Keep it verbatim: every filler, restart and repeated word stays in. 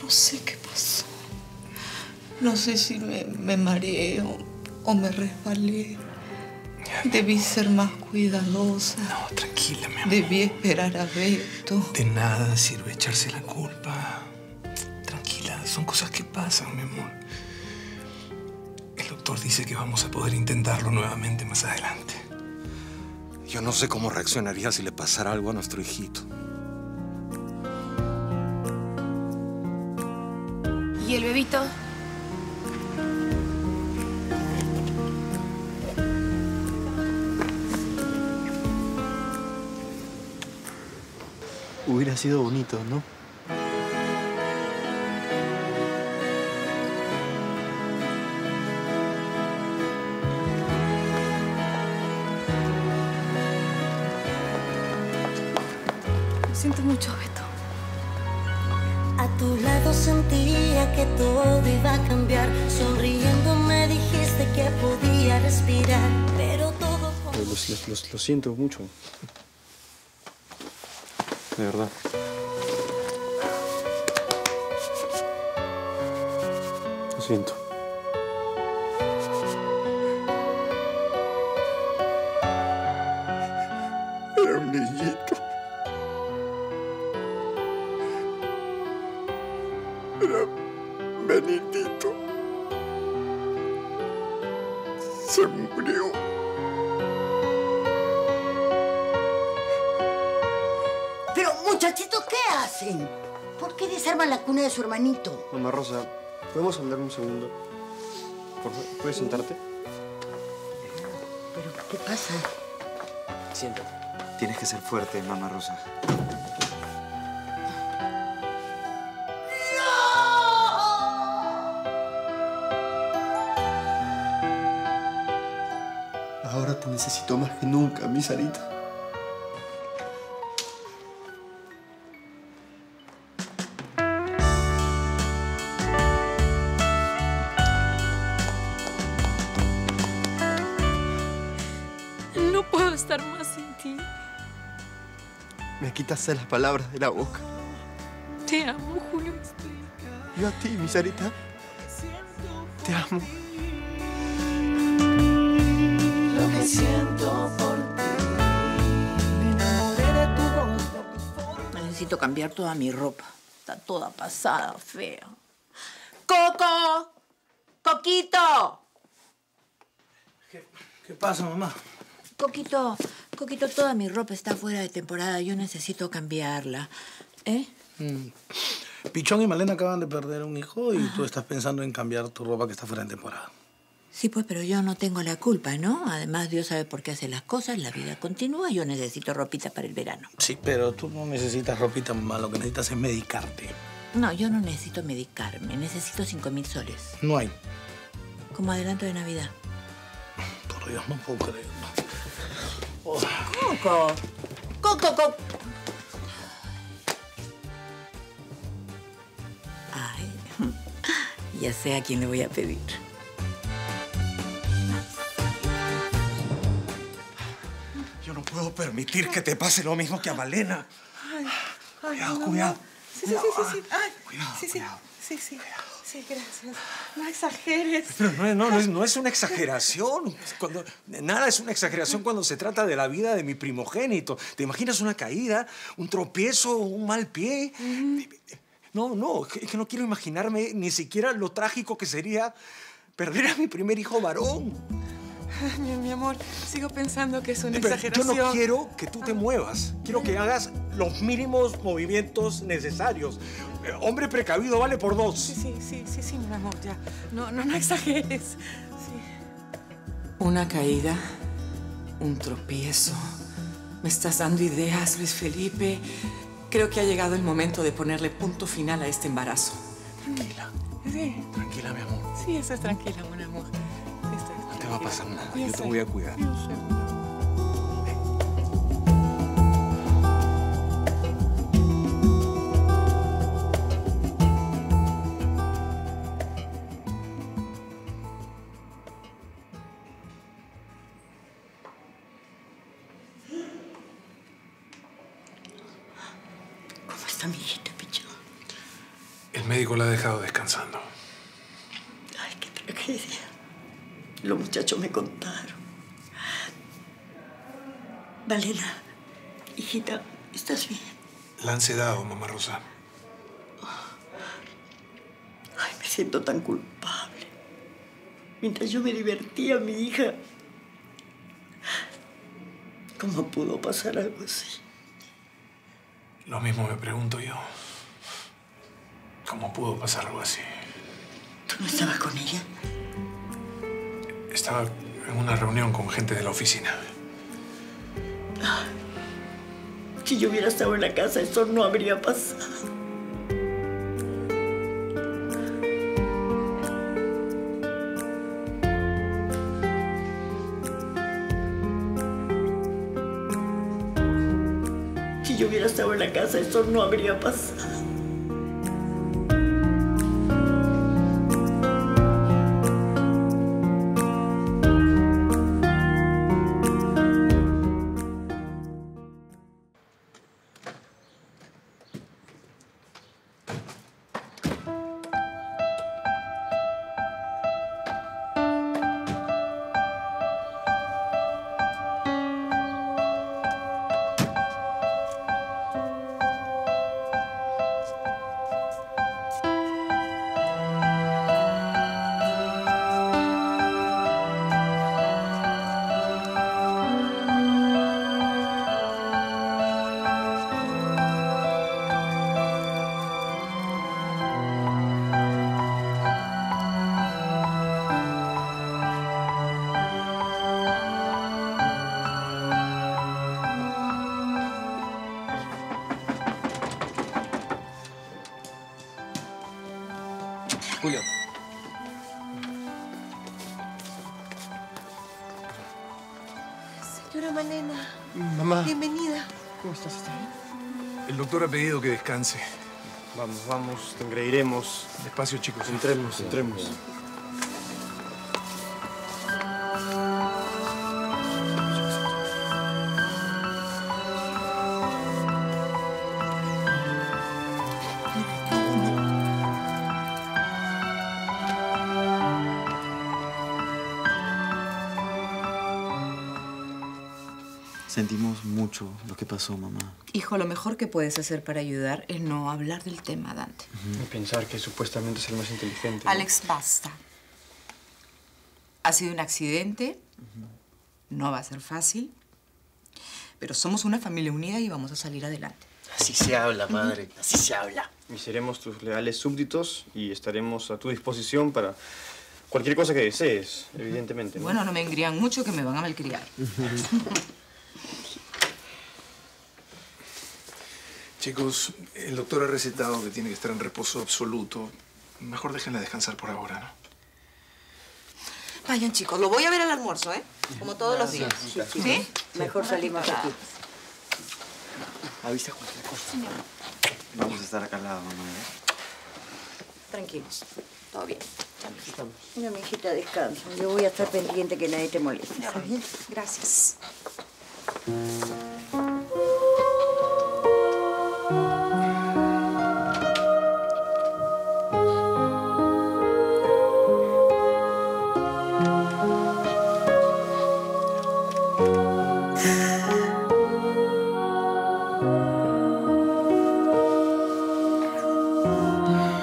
no sé qué pasó. No sé si me, me mareé o, o me resbalé. Debí ser más cuidadosa. No, tranquila, mi amor. Debí esperar a Beto. De nada sirve echarse la culpa. Tranquila, son cosas que pasan, mi amor. El doctor dice que vamos a poder intentarlo nuevamente más adelante. Yo no sé cómo reaccionaría si le pasara algo a nuestro hijito. ¿Y el bebito? Hubiera sido bonito, ¿no? Lo siento mucho, Beto. A tu lado sentía que todo iba a cambiar. Sonriendo me dijiste que podía respirar, pero todo... Lo, lo, lo, lo siento mucho. De verdad. Lo siento. Era un niñito. Era Benitito. Se murió. Pero, muchachitos, ¿qué hacen? ¿Por qué desarman la cuna de su hermanito? Mamá Rosa, ¿podemos hablar un segundo? Por favor, ¿puedes sentarte? ¿Pero qué pasa? Siéntate. Tienes que ser fuerte, mamá Rosa. Ahora te necesito más que nunca, mi Sarita. No puedo estar más sin ti. Me quitaste las palabras de la boca. Te amo, Julio. Yo a ti, mi Sarita. Te amo. Lo que siento por ti. Me enamoré de tu voz. Necesito cambiar toda mi ropa. Está toda pasada, fea. ¡Coco! ¡Coquito! ¿Qué, qué pasa, mamá? Coquito, Coquito, toda mi ropa está fuera de temporada. Yo necesito cambiarla. ¿Eh? Mm. Pichón y Malena acaban de perder un hijo y tú estás pensando en cambiar tu ropa que está fuera de temporada. Sí, pues, pero yo no tengo la culpa, ¿no? Además, Dios sabe por qué hace las cosas, la vida continúa. Yo necesito ropita para el verano. Sí, pero tú no necesitas ropita, mamá. Lo que necesitas es medicarte. No, yo no necesito medicarme. Necesito cinco mil soles. No hay. Como adelanto de Navidad. Por Dios, no puedo creerlo. Oh. ¡Coco! ¡Coco, Coco! Ay, ya sé a quién le voy a pedir. Yo no puedo permitir que te pase lo mismo que a Malena. Ay, ay, Cuidado, no, cuidado. no. Sí, sí, sí, sí, sí. Ay, Cuidado, sí, sí, cuidado. sí, sí. Sí, gracias. No exageres. Pero no, es- no, no es, no es una exageración. Cuando, nada es una exageración cuando se trata de la vida de mi primogénito. ¿Te imaginas una caída, un tropiezo, un mal pie? No, no, es que no quiero imaginarme ni siquiera lo trágico que sería perder a mi primer hijo varón. Ay, mi, mi amor, sigo pensando que es una Pero exageración. yo no quiero que tú te muevas. Quiero que hagas los mínimos movimientos necesarios. Eh, hombre precavido vale por dos. Sí, sí, sí, sí, sí, mi amor, ya. No, no, no exageres. Sí. Una caída, un tropiezo. Me estás dando ideas, Luis Felipe. Creo que ha llegado el momento de ponerle punto final a este embarazo. Tranquila. Sí. Tranquila, mi amor. Sí, estás tranquila, mi amor. Estás No te va a pasar nada. Yo Yo te sé. voy a cuidar. Yo sé. ¿Cómo está mi hijita, Pichón? El médico la ha dejado descansando. Ay, qué tragedia. Los muchachos me contaron. Valena, hijita, ¿estás bien? La han sedado, mamá Rosa. Ay, me siento tan culpable. Mientras yo me divertía, mi hija... ¿Cómo pudo pasar algo así? Lo mismo me pregunto yo. ¿Cómo pudo pasar algo así? ¿Tú no estabas con ella? Estaba en una reunión con gente de la oficina. Ay, si yo hubiera estado en la casa, eso no habría pasado. Si yo hubiera estado en la casa, eso no habría pasado. Julio. Señora Malena. Mamá. Bienvenida. ¿Cómo estás? ¿Estás bien? El doctor ha pedido que descanse. Vamos, vamos, te engreiremos. Despacio, chicos. Entremos, entremos. Sentimos mucho lo que pasó, mamá. Hijo, lo mejor que puedes hacer para ayudar es no hablar del tema, Dante. Uh-huh. Y pensar que supuestamente es el más inteligente. ¿no? Alex, basta. Ha sido un accidente. Uh-huh. No va a ser fácil. Pero somos una familia unida y vamos a salir adelante. Así se habla, madre. Uh-huh. Así se habla. Y seremos tus leales súbditos y estaremos a tu disposición para cualquier cosa que desees, uh-huh. evidentemente. ¿no? Bueno, no me engrían mucho que me van a malcriar. Chicos, el doctor ha recetado que tiene que estar en reposo absoluto. Mejor déjenla descansar por ahora, ¿no? Vayan, chicos. Lo voy a ver al almuerzo, ¿eh? Como todos los días. Sí, sí, ¿Sí? Mejor salimos aquí. Avisa cualquier cosa. Vamos a estar acá al lado, mamá. ¿eh? Tranquilos. Todo bien. Mira, mi hijita, descansa. Yo voy a estar pendiente que nadie te moleste. ¿Está bien? Gracias.